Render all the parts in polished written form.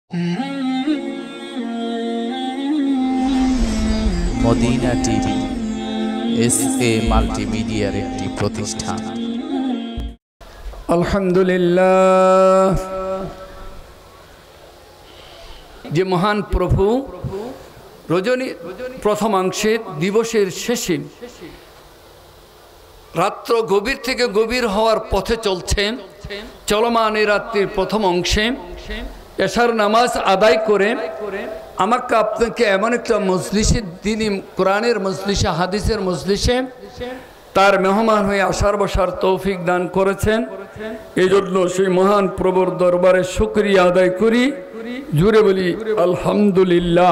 Medina TV SA. মাল্টিমিডিয়ার একটি প্রতিষ্ঠান। আলহামদুলিল্লাহ, যে মহান প্রভু রজনী প্রথমাংশে দিবসের শেষে রাত্র গভীর থেকে গভীর হওয়ার পথে চলছেন, চলমান এই রাত্রির প্রথম অংশে এশার নামাজ আদায় করে আমাকে আপনাকে এমন একটা মজলিসে, তিনি কোরআনের মজলিসে, হাদিসের মজলিসে তার মেহমান হয়ে আসার বসার তৌফিক দান করেছেন। এই জন্য সেই মহান প্রভুর দরবারে শুকরিয়া আদায় করি, জুড়ে বলি আলহামদুলিল্লাহ।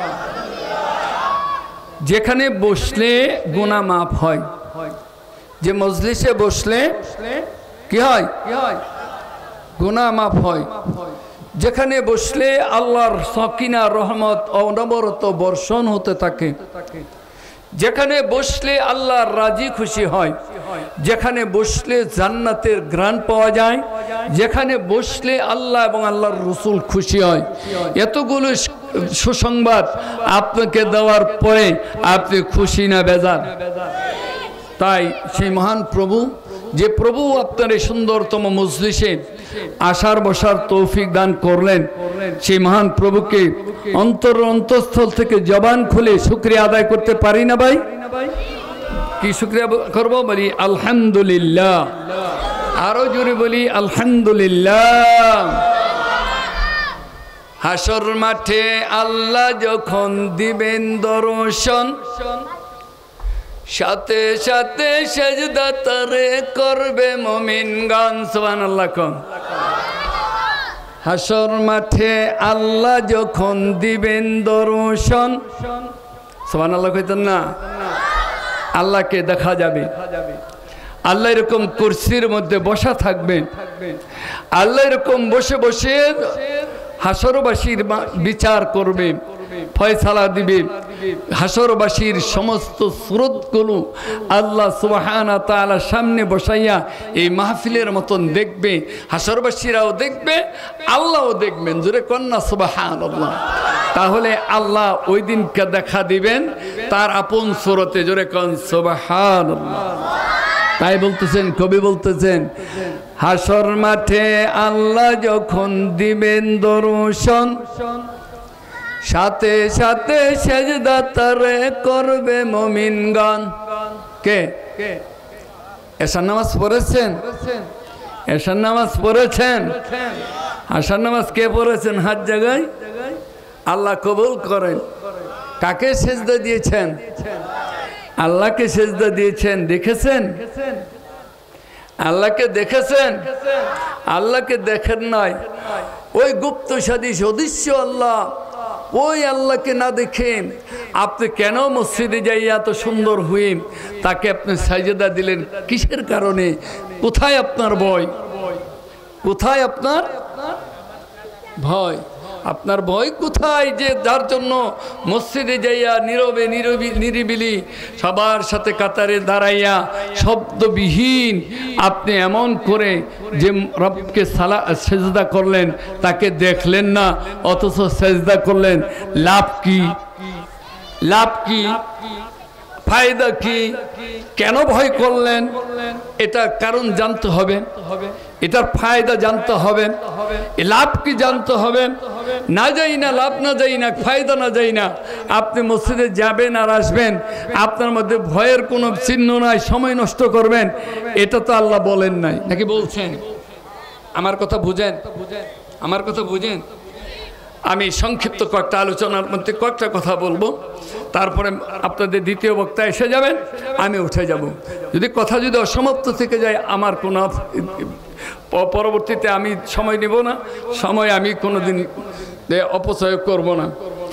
যেখানে বসলে গুনাহ মাফ হয়, যে মজলিসে বসলে কি হয়? গুনাহ মাফ হয়। যেখানে বসলে আল্লাহর সাকিনা রহমত অনবরত বর্ষণ হতে থাকে, যেখানে বসলে আল্লাহর রাজি খুশি হয়, যেখানে বসলে জান্নাতের ঘ্রাণ পাওয়া যায়, যেখানে বসলে আল্লাহ এবং আল্লাহর রসুল খুশি হয়, এতগুলো সুসংবাদ আপনাকে দেওয়ার পরে আপনি খুশি না বেজার? তাই সেই মহান প্রভু, যে প্রভু আপনার এই সুন্দরতম মজলিসে আসার বসার তৌফিক দান করলেন, সেই মহান প্রভুকে অন্তঃস্থল থেকে জবান খুলে শুকরিয়া আদায় করতে পারি না ভাই? কি শুকরিয়া করবো? বলি আলহামদুলিল্লাহ। আরো জোরে বলি আলহামদুলিল্লাহ। হাসর মাঠে আল্লাহ যখন দিবেন দর্শন, সাথে সাথে সেজদা তারে করবে মুমিনগণ। সুবহানাল্লাহ কোন। হাসর মাঠে আল্লাহ যখন দিবেন দর্শন, সুবহানাল্লাহ কইতেন না? আল্লাহকে দেখা যাবে, আল্লাহ এরকম কুরসির মধ্যে বসা থাকবেন, আল্লাহ এরকম বসে বসে হাসরবাসীর বিচার করবে, ফয়সালা দিবে। হাসরবাসীর সমস্ত সুরতগুলো আল্লাহ সুবহানাহু ওয়া তাআলার সামনে বসাইয়া এই মাহফিলের মতন দেখবে, হাসরবাসীরাও দেখবে, আল্লাহও দেখবেন। জোরে কন্যা সুবহানাল্লাহ। তাহলে আল্লাহ ওই দিনকে দেখা দিবেন তার আপন সুরতে। জোরে কন সুবহানাল্লাহ। তাই বলতেছেন, কবি বলতেছেন, হাসর মাঠে আল্লাহ যখন দিবেন দর্শন, সাথে সাথে সেজদা তারে করবে মুমিনগণ। কে এশার নামাজ পড়েছেন? এশার নামাজ পড়েছেন? আশার নামাজ কে পড়েছেন? হাত জায়গায়। আল্লাহ কবুল করেন। কাকে সেজদা দিয়েছেন? আল্লাহকে সেজদা দিয়েছেন। দেখেছেন? আল্লাহকে দেখেছেন? আল্লাহকে দেখেন নাই। ওই গুপ্ত সাদী সদৃশ্য আল্লাহ, ওই আল্লাহকে না দেখেন আপনি কেন মসজিদে যাইয়া এত সুন্দর হয়ে তাকে আপনি সাজদা দিলেন? কিসের কারণে? কোথায় আপনার ভয়? কোথায় আপনার ভয়? আপনার ভয় কোথায়? যে যার জন্য মসজিদে যাইয়া নীরবে নিরিবিলি সবার সাথে কাতারে দাঁড়াইয়া শব্দবিহীন আপনি এমন করে যে রবকে সেজদা করলেন, তাকে দেখলেন না, অথচ সেজদা করলেন। লাভ কি? লাভ কি? ফায়দা কি? কেন ভয় করলেন? এটা কারণ জানতে হবে, এটার ফায়দা জানতে হবে, লাভ কি জানতে হবে। না যাই না, লাভ না যাই না, ফায়দা না যাই না, আপনি মসজিদে যাবেন আর আসবেন, আপনার মধ্যে ভয়ের কোনো চিহ্ন নাই, সময় নষ্ট করবেন, এটা তো আল্লাহ বলেন নাই, নাকি বলছেন? আমার কথা বুঝেন, আমার কথা বুঝেন। আমি সংক্ষিপ্ত কয়েকটা আলোচনার মধ্যে কয়েকটা কথা বলবো, তারপরে আপনাদের দ্বিতীয় বক্তা এসে যাবেন, আমি উঠে যাব। যদি কথা যদি অসমাপ্ত থেকে যায়, আমার কোনো পরবর্তীতে আমি সময় নেব না, সময় আমি কোনোদিন অপচয় করব না।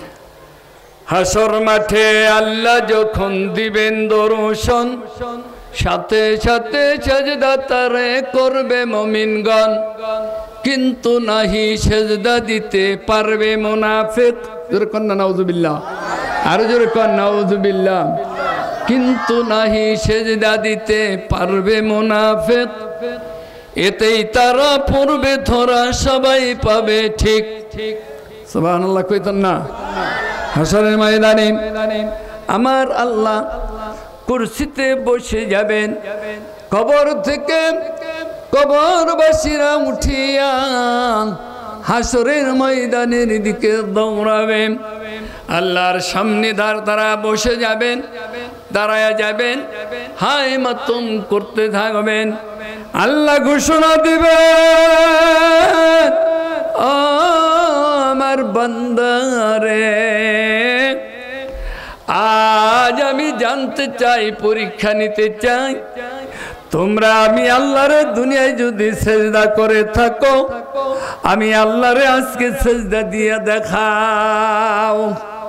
হাসর মাঠে আল্লাহ যখন দিবেন দর্শন, সাথে সাথে সেজদা তারে করবে মুমিনগণ, কিন্তু নাহি সেজদা দিতে পারবে মুনাফিক। জোরে কন না নাউজুবিল্লাহ। আরো জোরে কন নাউজুবিল্লাহ। কিন্তু নাহি সেজদা দিতে পারবে মুনাফিক, এতেই তারা পড়বে ধরা, সবাই পাবে ঠিক। সুবহানাল্লাহ কইতেন না? হাসরের ময়দানে আমার আল্লাহ কুরসিতে বসে যাবেন, কবর থেকে কবরবাসীরা উঠিয়া হাসরের ময়দানের দিকে দৌড়াবেন। আল্লাহর সামনে তারা বসে যাবেন, দাঁড়ায়া যাবেন, হায় মাতম করতে থাকবেন। আল্লাহ ঘোষণা দিবেন, আমার বান্দারে আজ আমি জানতে চাই, পরীক্ষা নিতে চাই, তোমরা আমি আল্লাহরে দুনিয়ায় যদি সেজদা করে থাকো, আমি আল্লাহরে আজকে সেজদা দিয়ে দেখাও।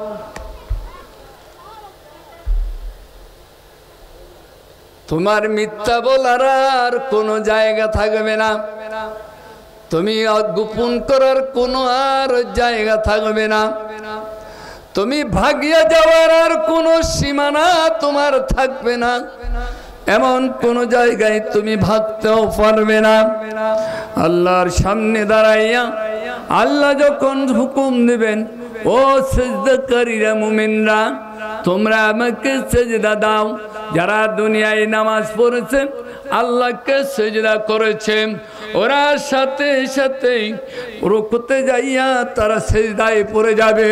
তোমার মিথ্যা বলার আর কোনো জায়গা থাকবে না, তুমি গোপন করার কোনো আর জায়গা থাকবে না, তুমি ভাগিয়ে যাওয়ার আর কোনো সীমানা তোমার থাকবে না, এমন কোন জায়গায় তুমি ভাগতেও পারবে না। আল্লাহর সামনে দাঁড়াইয়া আল্লাহ যখন হুকুম দিবেন, ও সিজদাকারীরা মুমিনরা, তোমরা আমাকে সিজদা দাও। যারা দুনিয়ায় নামাজ পড়েছে, আল্লাহকে সিজদা করেছে, ওরা সাথে সাথে রুকুতে যাইয়া তারা সিজদায় পড়ে যাবে।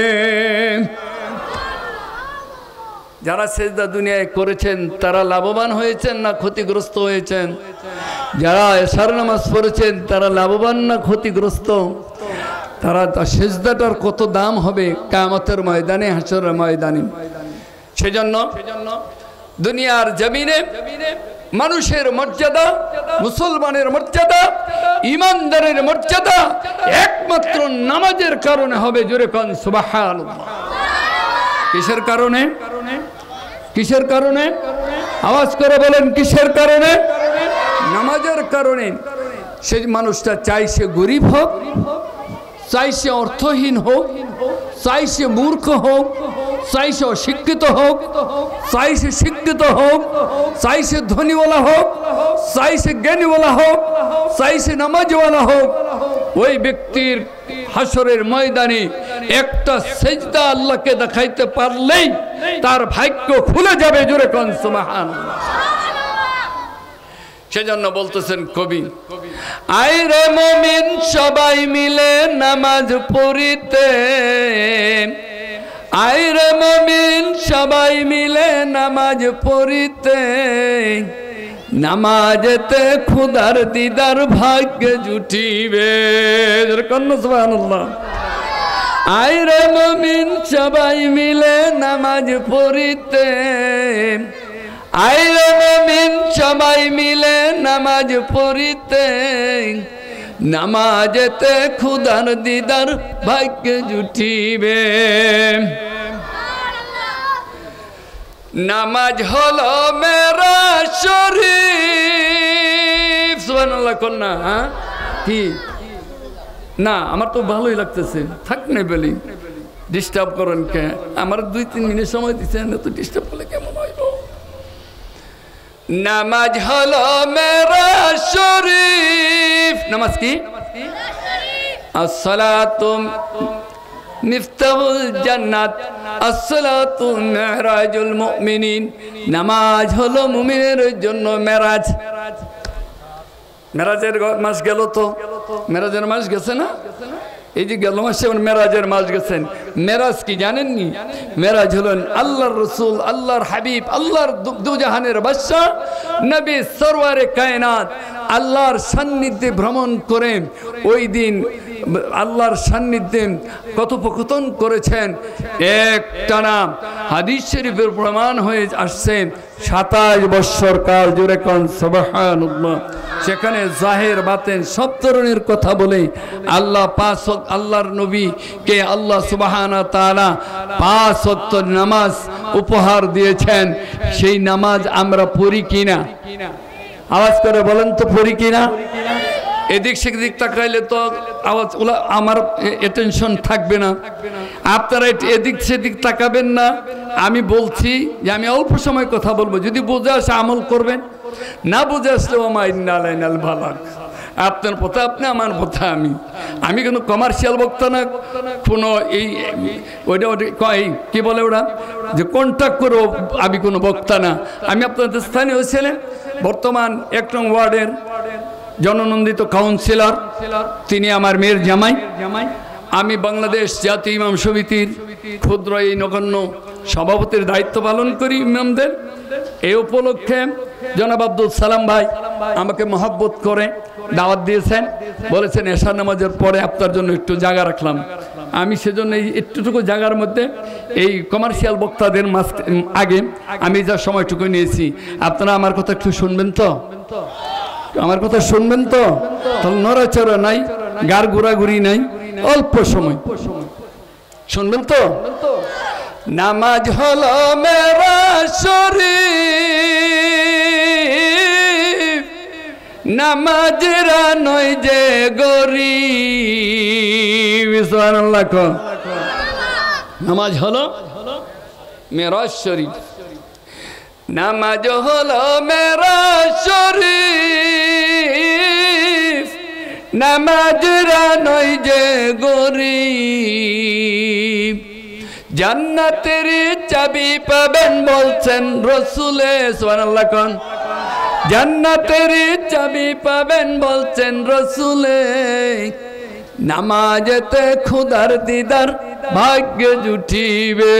যারা সেজদা দুনিয়ায় করেছেন তারা লাভবান হয়েছেন না ক্ষতিগ্রস্ত হয়েছেন? যারা এশার নামাজ পড়েছেন তারা লাভবান না ক্ষতিগ্রস্ত? তারা সেজদাটার কত দাম হবে কিয়ামতের ময়দানে, হাসরের ময়দানে। সেজন্য দুনিয়ার জমিনে মানুষের মর্যাদা, মুসলমানের মর্যাদা, ইমানদারের মর্যাদা একমাত্র নামাজের কারণে হবে। জোরে কোন সুবহানাল্লাহ। কিসের কারণে? কিসের কারণে? আওয়াজ করে বলেন, কিসের কারণে? নামাজের কারণে। সেই মানুষটা চাই সে গরিব হোক, চাই সে অর্থহীন হোক, চাই সে মূর্খ হোক, চাই সে অশিক্ষিত হোক, চাই সে শিক্ষিত হোক, চাই সে ধনীওয়ালা হোক, চাই সে জ্ঞানীওয়ালা হোক, চাই সে নামাজওয়ালা হোক, ওই ব্যক্তির হাসরের ময়দানে একটা সেজদা আল্লাহকে দেখাইতে পারলেই তার ভাগ্য খুলে যাবে। জোরে কোন সুবহানাল্লাহ। সেজন্য বলতেছেন কবি, আইরে মুমিন সবাই মিলে নামাজ পড়িতে, আইরে মুমিন সবাই মিলে নামাজ পড়িতে, নামাজেতে খুদার দিদার ভাগ্য জুটিবে। সুবহানাল্লাহ। আইরে মুমিন সবাই মিলে নামাজ পড়িতে, আইরে মুমিন সবাই মিলে নামাজ পড়িতে, নামাজেতে খুদার দিদার ভাগ্য জুটিবে। নামাজ হলো মেরা শরীফ। সুবহানাল্লাহ কন্যা। হ্যাঁ কি না, আমার তো ভালোই লাগতেছে, থাক না বলি, ডিস্টার্ব করেন কে? আমার 2-3 মিনিট সময় দিচ্ছেন, তো ডিস্টার্ব করলে কেমন হইব? নামাজ হলো মেরা শরীফ। নামাজ কি? আসসালাতু মিফতাহুল জান্নাত, আসসালাতু মিরাজুল মুমিনিন। নামাজ হলো মুমিনের জন্য মেরাজ। মেরাজের মাস গেল তো, মেরাজের মাস গেছে না? এই যে গেল মাসে মেরাজের মাস গেছেন। মেরাজ কি জানেননি? মেরাজ হলেন আল্লাহর রসুল, আল্লাহর হাবিব, আল্লাহর দুজাহানের বাদশা নবী সরওয়ারে কায়নাত আল্লাহর সান্নিধ্যে ভ্রমণ করে ওই দিন আল্লাহর সান্নিধ্যে কথোপকথন করেছেন। একটানা হাদিস শরীফের প্রমাণ হয়ে আসছে 27 বৎসর কাল। জোরে কোন সুবহানাল্লাহ। সেখানে জাহের বাতেন সব ধরনের কথা বলে আল্লাহ আল্লাহর নবীকে আল্লাহ সুবহানাহু ওয়া তাআলা 5 ওয়াক্ত নামাজ উপহার দিয়েছেন। সেই নামাজ আমরা পড়ি কিনা? আওয়াজ করে বলেন তো, পড়ি কিনা? এদিক সেদিক তাকাইলে তো আওয়াজ আমার অ্যাটেনশন থাকবে না। আপনারা এদিক সেদিক তাকাবেন না। আমি বলছি যে আমি অল্প সময় কথা বলবো, যদি বুঝে আসে আমল করবেন, না বুঝে আসলে ওমা ইন্না আলাইনাল বালাগ। আপনার পথে আপনি, আমার পথে আমি। আমি কোনো কমার্শিয়াল বক্তা না, কোনো এই ওইটা কি বলে ওরা যে কন্ট্যাক্ট করো, আমি কোনো বক্তা না। আমি আপনাদের স্থানীয় ছিলেন, বর্তমান 1 নং ওয়ার্ডের জননন্দিত কাউন্সিলর, তিনি আমার মেয়ের জামাই। আমি বাংলাদেশ জাতীয় ইমাম সমিতির ক্ষুদ্র এই নগণ্য সভাপতির দায়িত্ব পালন করি ইমামদের। এই উপলক্ষে জনাব আব্দুল সালাম ভাই আমাকে মহব্বত করে দাওয়াত দিয়েছেন, বলেছেন এশার নামাজের পরে আপনার জন্য একটু জায়গা রাখলাম। আমি সেজন্য এই একটুটুকু জায়গার মধ্যে এই কমার্শিয়াল বক্তাদের আগে আমি যা সময়টুকু নিয়েছি, আপনারা আমার কথা একটু শুনবেন তো? আমার কথা শুনবেন তো? তাহলে নড়াচড়া নাই, গার ঘোরাঘুরি নাই, অল্প সময় শুনবেন তো? নামাজ হলো মেরা শরীফ, নামাজরা নয় যে গরিব। সুবহানাল্লাহ। নামাজ হলো মেরা শরীফ, নামাজ হলো মেরা শরীফ, নামাজরা নয় যে গরিব। জান্নাতের চাবি পাবেন বলছেন রসুলে। সুবহানাল্লাহ। কোন জান্নাতের চাবি পাবেন বলছেন রসুলে, নামাজেতে খুদার দিদার ভাগ্য জুটিবে।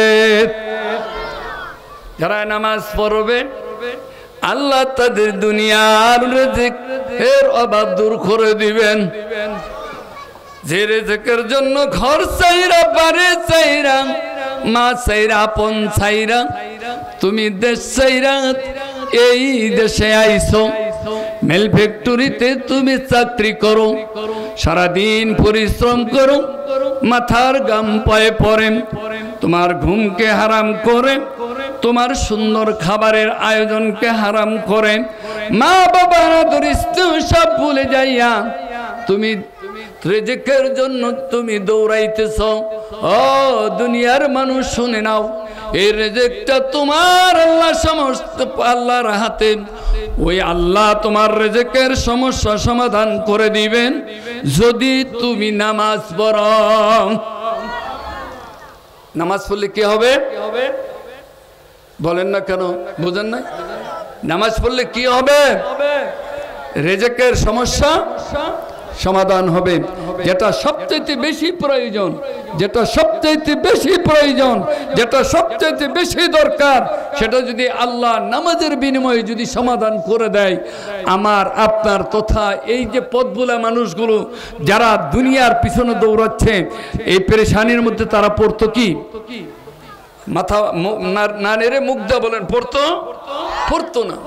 যারা নামাজ পড়বে আল্লাহ তাদের দুনিয়ার রিজিকের অভাব দূর করে দিবেন। যে রিজিকের জন্য ঘর চাইরা, বাড়ি চাইরা, মা চাইরা, আপন চাইরা, তুমি দেশ চাইরা এই দেশে আইছো। মেল ফ্যাক্টরিতে তুমি চাকরি করো, সারাদিন পরিশ্রম করো, মাথার গাম পায়ে পড়ে, তোমার ঘুমকে হারাম করে, তোমার সুন্দর খাবারের আয়োজনকে হারাম করে, মা বাবার দরিদ্র সব ভুলে যাইয়া তুমি রিজিকের জন্য তুমি দৌড়াইতেছ। ও দুনিয়ার মানুষ শুনে নাও, এই রিজিকটা তোমার আল্লাহ, সমস্ত আল্লাহর হাতে। ওই আল্লাহ তোমার রিজিকের সমস্যা সমাধান করে দিবেন যদি তুমি নামাজ পড়ো। নামাজ পড়লে কি হবে বলেন না কেন? বুঝেন না? নামাজ পড়লে কি হবে? রিজিকের সমস্যা সমাধান হবে। যেটা সবচেয়ে বেশি প্রয়োজন, যেটা সবচেয়ে বেশি প্রয়োজন, যেটা সবচেয়ে বেশি দরকার, সেটা যদি আল্লাহ নামাজের বিনিময়ে যদি সমাধান করে দেয়, আমার আপনার তথা এই যে পথভুলা মানুষগুলো যারা দুনিয়ার পিছনে দৌড়াচ্ছে, এই পেরেশানির মধ্যে তারা পড়তো কি? মাথা না নেড়ে মুগ্ধা বলেন, পড়তো না।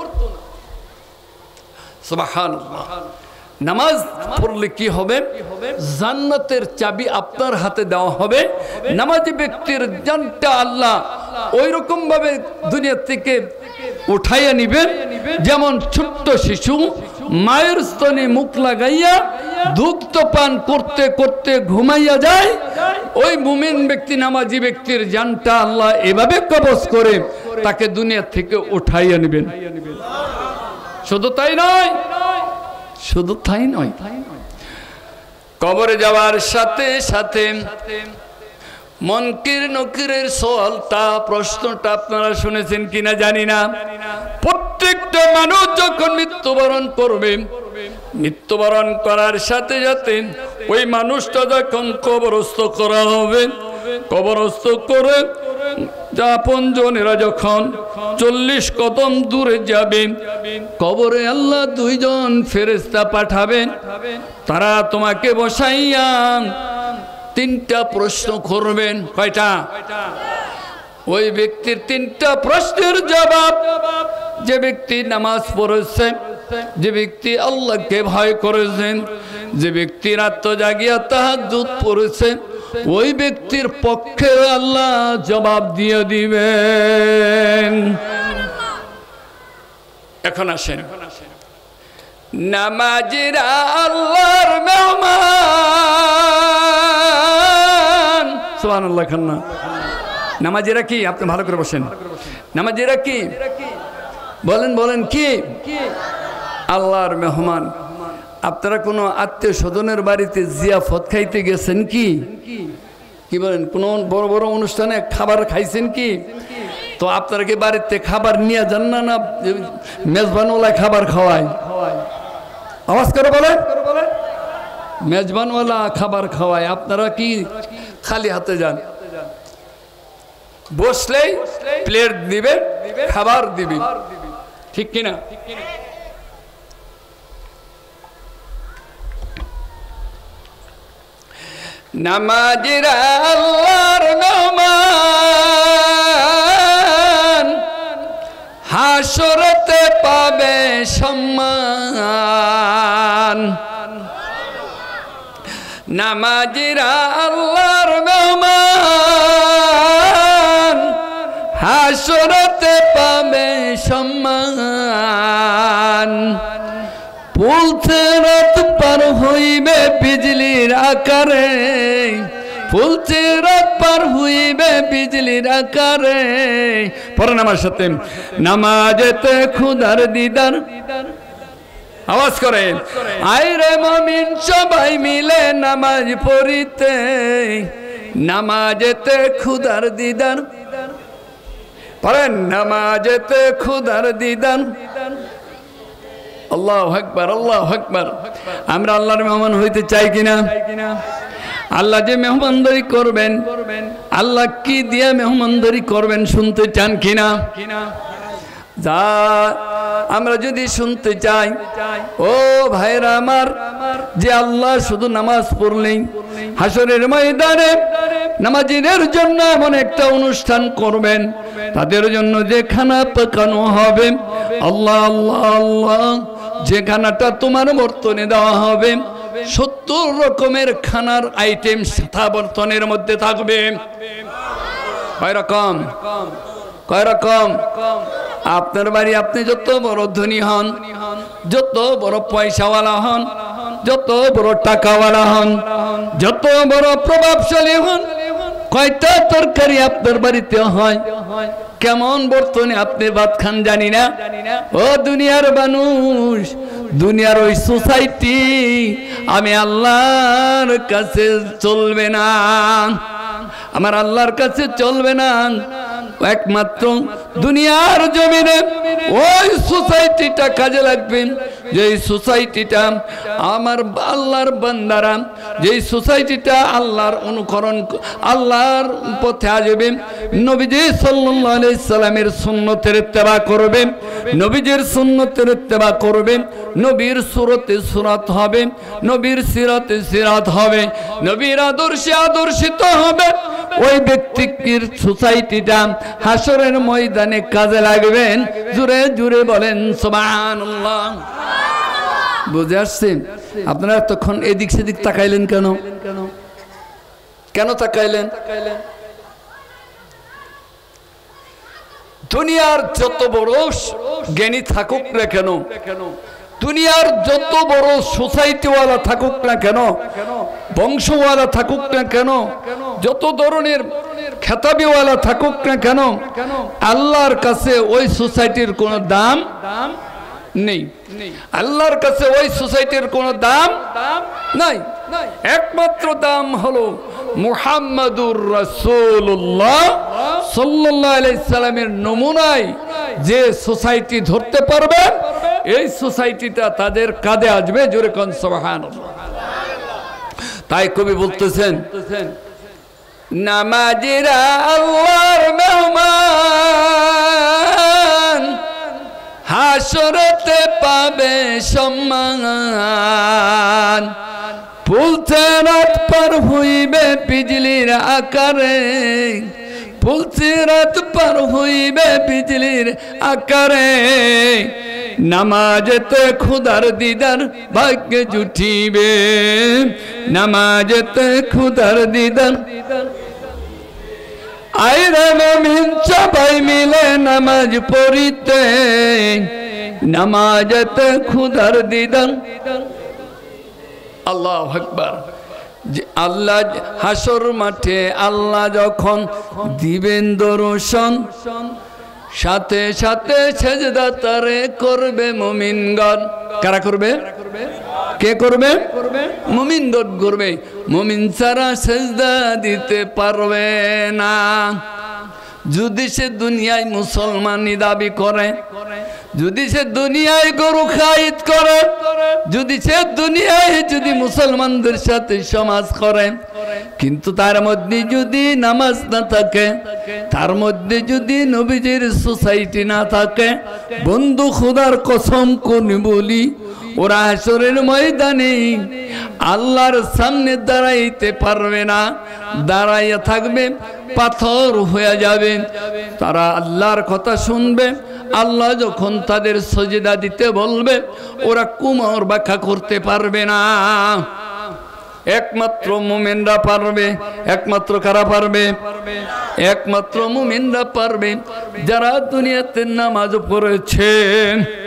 সুবহানাল্লাহ। নামাজ পড়লে কি হবে? জান্নাতের চাবি আপনার হাতে দেওয়া হবে। নামাজি ব্যক্তির জানটা আল্লাহ ওই রকম ভাবে দুনিয়া থেকে উঠাইয়া নিবেন, যেমন ছোট্ট শিশু মায়ের স্তনে মুখ লাগাইয়া দুগ্ধ পান করতে করতে ঘুমাইয়া যায়। ওই মুমিন ব্যক্তি, নামাজি ব্যক্তির জানটা আল্লাহ এভাবে কবজ করে তাকে দুনিয়া থেকে উঠাইয়া নিবেন। শুধু তাই নয়, কবরে যাওয়ার সাথে সাথে মুনকির নকিরের সওয়ালটা, প্রশ্নটা আপনারা শুনেছেন কিনা জানি না। প্রত্যেকটা মানুষ যখন মৃত্যুবরণ করবে, মৃত্যুবরণ করার সাথে সাথে ওই মানুষটা যখন কবরস্থ করা হবে, কবরস্থ করে আপনজনেরা যখন 40 কদম দূরে যাবে, কবরে আল্লাহ 2 জন ফেরেশতা পাঠাবেন। তারা তোমাকে বসাইয়া 3টা প্রশ্ন করবেন। কয়টা? ওই ব্যক্তির 3টা প্রশ্নের জবাব, যে ব্যক্তি নামাজ পড়েছে, যে ব্যক্তি আল্লাহকে ভয় করেছেন, যে ব্যক্তি রাত জাগিয়া তাহাজ্জুদ পড়েছে, ওই ব্যক্তির পক্ষে আল্লাহ জবাব দিয়ে দিবেন। এখন আসেন, নামাজিরা আল্লাহর মেহমান। সুবহানাল্লাহ। খান্না নামাজিরা কি? আপনি ভালো করে বসেন। নামাজিরা কি? বলেন কি? আল্লাহর মেহমান। আপনারা কোনো আত্মীয় স্বজনের বাড়িতে জিয়াফত খাইতে গেছেন কি? কি বলেন? কোনো বড় বড় অনুষ্ঠানে খাবার খাইছেন কি? তো আপনারা কি বাড়িতে খাবার নিয়ে যান না? না মেজবানওয়ালা খাবার খাওয়ায়? আওয়াজ করে বলেন, মেজবানওয়ালা খাবার খাওয়ায়, আপনারা কি খালি হাতে যান? বসলেই প্লেট দিবে, খাবার দিবে, ঠিক কিনা? নামাজিরা আল্লাহর মেহমান, হাসরতে পাবে সম্মান। নামাজিরা আল্লাহর মেহমান, হাসরতে পাবে সম্মান। ফুলতে রাত পার হইবে বিজলির আকারে, ফুলতে রাত পার হইবে বিজলির আকারে। পড়েন আমার সাথে, নামাজেতে খুদার দিদার। আওয়াজ করে, আইরে মুমিন সবাই মিলে নামাজ পড়িতে, নামাজেতে খুদার দিদার। পড়েন, নামাজেতে খুদার দিদার। আল্লাহু আকবার, আল্লাহু আকবার। আমরা আল্লাহর মেহমান হইতে চাই কিনা? আল্লাহ যে মেহমানদারি করবেন, আল্লাহ কি দিয়ে মেহমানদারি করবেন শুনতে চান কিনা? যা আমরা যদি শুনতে চাই, ও ভাইরা আমার, যে আল্লাহ শুধু নামাজ পড়লেই হাসরের ময়দানে নামাজীদের জন্য এমন একটা অনুষ্ঠান করবেন, তাদের জন্য যে খানা পাকানো হবে, আল্লাহ আল্লাহ আল্লাহ, যে খানাটা তোমার বর্তনে দেওয়া হবে 70 রকমের খানার আইটেম সাদা বর্তনের মধ্যে থাকবে। কয় রকম? কয় রকম? আপনার বাড়ি আপনি যত বড় ধনী হন, যত বড় পয়সাওয়ালা হন, যত বড় টাকাওয়ালা হন, যত বড় প্রভাবশালী হন, কয়টা তরকারি আপনার বাড়িতে হয়, কেমন বর্তনে আপনি ভাত খান জানি না। ও দুনিয়ার মানুষ, দুনিয়ার ওই সোসাইটি আমি আল্লাহর কাছে চলবে না, আমার আল্লাহর কাছে চলবে না। একমাত্র দুনিয়ার জমিনে ওই সোসাইটিটা কাজে লাগবে, যে সোসাইটিটা আমার আল্লাহর বান্দারা, যে সোসাইটিটা আল্লাহর অনুকরণ, আল্লাহর পথে আসবে, নবীজি সাল্লাল্লাহু আলাইহি সাল্লামের সুন্নতের ইত্তেবা করবে, নবীজির সুন্নতের ইত্তেবা করবে, নবীর সুরতে সুরাত হবে, নবীর সিরাতে সিরাত হবে, নবীর আদর্শে আদর্শিত হবে, ওই ব্যক্তির সোসাইটিটা হাসরের ময়দানে কাজে লাগবেন। জুড়ে জুড়ে বলেন সুবহানাল্লাহ। বুঝে আসছে? আপনারা তখন এদিক সেদিক তাকাইলেন কেন? কেন তাকাইলেন? দুনিয়ার যত বড় জ্ঞানী থাকুক না কেন, দুনিয়ার যত বড় সোসাইটিওয়ালা থাকুক না কেন, বংশওয়ালা থাকুক না কেন, যত ধরনের খেতাবিওয়ালা থাকুক না কেন, আল্লাহর কাছে ওই সোসাইটির কোনো দাম নেই। আল্লাহর কাছে ওই সোসাইটির কোনো দাম নাই। একমাত্র দাম হলো মুহাম্মাদুর রাসূলুল্লাহ সাল্লাল্লাহু আলাইহি সাল্লামের নমুনায় যে সোসাইটি ধরতে পারবে, এই সোসাইটিটা তাদের কাঁধে আসবে। জোরে কোন সুবহানাল্লাহ। তাই কবি বলতেছেন, নামাজিরা আল্লাহর মেহমান, হাসরতে পাবে সম্মান। ফুলতে রাত পার হইবে বিজলির আকারে, ফুলতে রাত পার হইবে বিজলির আকারে। নামাজেতে খুদার দিদার ভাগ্যে জুটিবে, নামাজেতে খুদার দিদার। আইরে মুমিন সবাই মিলে নামাজ পড়িতে, নামাজেতে খুদার দিদার। আল্লাহু আকবার। আল্লাহ হাসর মাঠে আল্লাহ যখন দিবেন দর্শন, সাথে সাথে সেজদা তারে করবে মুমিনগণ। কারা করবে? কে করবে? মুমিনগণ করবে। মুমিন ছাড়া সেজদা দিতে পারবে না। যদি সে দুনিয়ায় মুসলমানি দাবি করে, যদি সে দুনিয়ায় গরু খাইত করে, যদি সে দুনিয়ায় যদি মুসলমানদের সাথে সমাজ করে, কিন্তু তার মধ্যে যদি নামাজ না থাকে, তার মধ্যে যদি নবীজির সোসাইটি না থাকে, বন্ধু খোদার কসম কোন বলি, ওরা হাসরের ময়দানে আল্লাহর সামনে দাঁড়াইতে পারবে না, দাঁড়াইয়া থাকবে পাথর হয়ে যাবে। তারা আল্লাহর কথা শুনবে, আল্লাহ যখন তাদের সজদা দিতে বলবে ওরা কুমর ব্যাখ্যা করতে পারবে না। একমাত্র মুমিনরা পারবে। একমাত্র কারা পারবে? একমাত্র মুমিনরা পারবে যারা দুনিয়াতে নামাজ পড়েছে।